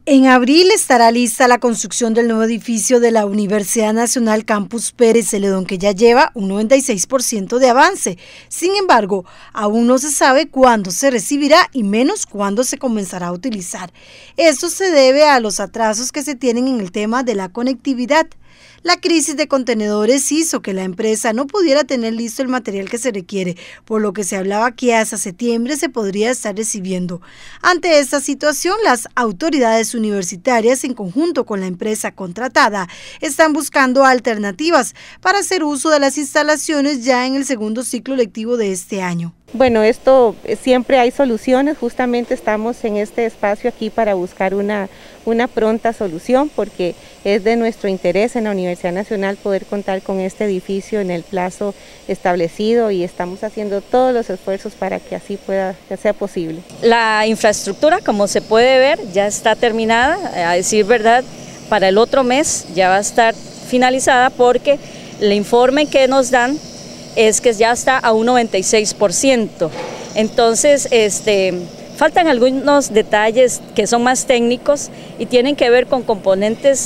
En abril estará lista la construcción del nuevo edificio de la Universidad Nacional Campus Pérez Celedón, que ya lleva un 96% de avance. Sin embargo, aún no se sabe cuándo se recibirá y menos cuándo se comenzará a utilizar. Esto se debe a los atrasos que se tienen en el tema de la conectividad. La crisis de contenedores hizo que la empresa no pudiera tener listo el material que se requiere, por lo que se hablaba que hasta septiembre se podría estar recibiendo. Ante esta situación, las autoridades universitarias, en conjunto con la empresa contratada, están buscando alternativas para hacer uso de las instalaciones ya en el segundo ciclo lectivo de este año. Bueno, esto siempre hay soluciones, justamente estamos en este espacio aquí para buscar una pronta solución, porque es de nuestro interés en la Universidad Nacional poder contar con este edificio en el plazo establecido y estamos haciendo todos los esfuerzos para que así sea posible. La infraestructura, como se puede ver, ya está terminada, a decir verdad, para el otro mes ya va a estar finalizada porque el informe que nos dan es que ya está a un 96%. Entonces, faltan algunos detalles que son más técnicos y tienen que ver con componentes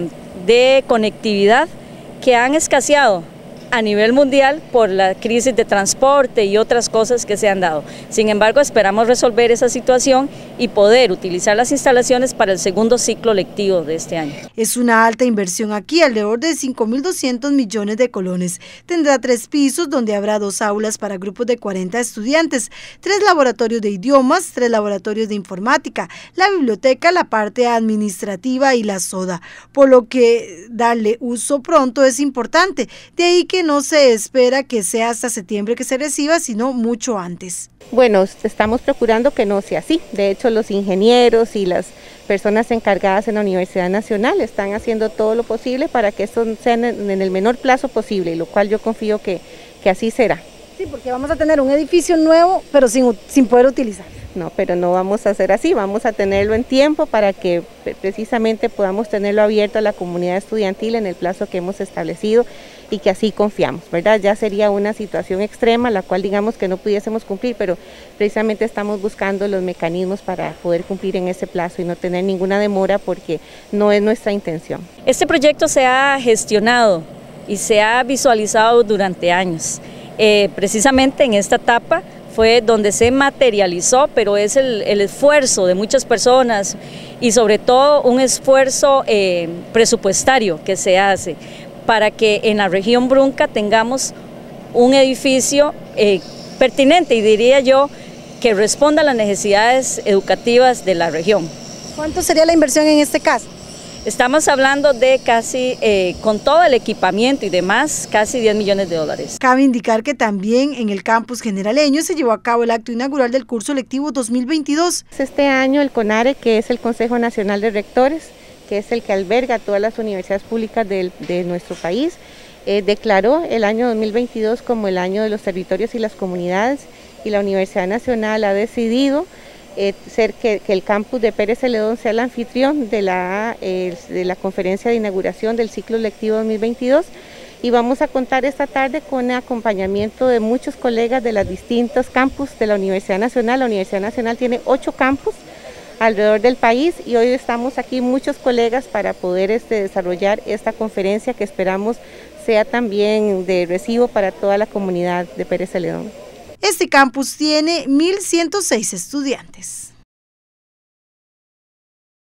de conectividad que han escaseado a nivel mundial por la crisis de transporte y otras cosas que se han dado. Sin embargo, esperamos resolver esa situación y poder utilizar las instalaciones para el segundo ciclo lectivo de este año. Es una alta inversión aquí, alrededor de 5.200 millones de colones. Tendrá 3 pisos donde habrá 2 aulas para grupos de 40 estudiantes, 3 laboratorios de idiomas, 3 laboratorios de informática, la biblioteca, la parte administrativa y la soda, por lo que darle uso pronto es importante. De ahí que no se espera que sea hasta septiembre que se reciba, sino mucho antes. Bueno, estamos procurando que no sea así. De hecho, los ingenieros y las personas encargadas en la Universidad Nacional están haciendo todo lo posible para que esto sea en el menor plazo posible, lo cual yo confío que así será. Sí, porque vamos a tener un edificio nuevo, pero sin poder utilizar. No, pero no vamos a hacer así, vamos a tenerlo en tiempo para que precisamente podamos tenerlo abierto a la comunidad estudiantil en el plazo que hemos establecido y que así confiamos, ¿verdad? Ya sería una situación extrema, la cual digamos que no pudiésemos cumplir, pero precisamente estamos buscando los mecanismos para poder cumplir en ese plazo y no tener ninguna demora porque no es nuestra intención. Este proyecto se ha gestionado y se ha visualizado durante años. Precisamente en esta etapa fue donde se materializó, pero es el esfuerzo de muchas personas y sobre todo un esfuerzo presupuestario que se hace para que en la región Brunca tengamos un edificio pertinente y diría yo que responda a las necesidades educativas de la región. ¿Cuánto sería la inversión en este caso? Estamos hablando de casi, con todo el equipamiento y demás, casi 10 millones de dólares. Cabe indicar que también en el campus generaleño se llevó a cabo el acto inaugural del curso lectivo 2022. Este año el CONARE, que es el Consejo Nacional de Rectores, que es el que alberga todas las universidades públicas de nuestro país, declaró el año 2022 como el año de los territorios y las comunidades y la Universidad Nacional ha decidido que el campus de Pérez Celedón sea el anfitrión de la conferencia de inauguración del ciclo lectivo 2022 y vamos a contar esta tarde con el acompañamiento de muchos colegas de los distintos campus de la Universidad Nacional. La Universidad Nacional tiene 8 campus alrededor del país y hoy estamos aquí muchos colegas para poder desarrollar esta conferencia que esperamos sea también de recibo para toda la comunidad de Pérez Celedón. Este campus tiene 1.106 estudiantes.